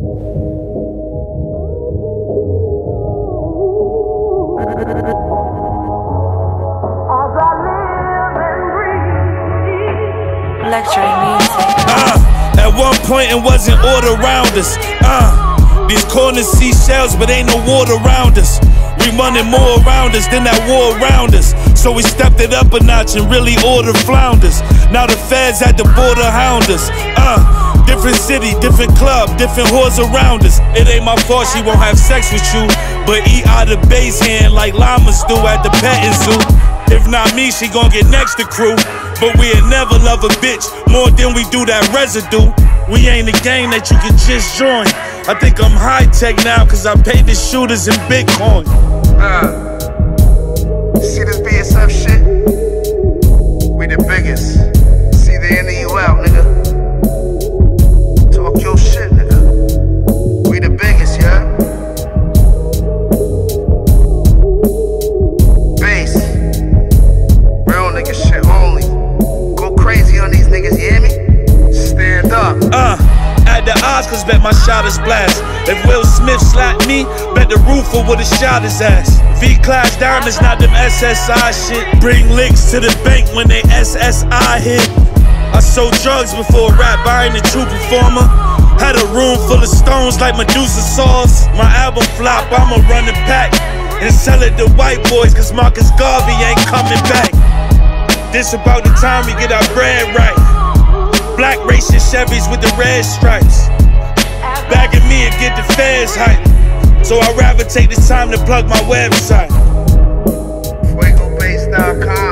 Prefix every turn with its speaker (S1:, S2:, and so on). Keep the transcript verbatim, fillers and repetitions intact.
S1: Uh, at one point it wasn't order around us. Uh, these corners see shells, but ain't no water around us. We running more around us than that war around us. So we stepped it up a notch and really ordered flounders. Now the feds at the border hound us. Uh, different city, different club, different whores around us. It ain't my fault she won't have sex with you, but eat out of base hand like llamas do at the petting zoo. If not me, she gon' get next to crew. But we'll never love a bitch more than we do that residue. We ain't a game that you can just join. I think I'm high tech now cause I paid the shooters in Bitcoin.
S2: Uh, see this B S F shit? We the biggest. See the end of you out, nigga. Talk your shit, nigga. We the biggest, yeah? Base. Real nigga shit only. Go crazy on these niggas, you hear me? Stand up.
S1: Uh, at the Oscars, bet my shot is blast. If Will Smith slapped me, bet the roofer would've shot his ass. V-class diamonds, not them S S I shit. Bring licks to the bank when they S S I hit. I sold drugs before rap, I ain't a true performer. Had a room full of stones like Medusa sauce. My album flop, I'ma run the pack and sell it to white boys, cause Marcus Garvey ain't coming back. This about the time we get our bread right. Black racing Chevys with the red stripes. Bagging me and get the feds hype. So I'd rather take this time to plug my website.
S2: Fuego Base dot com.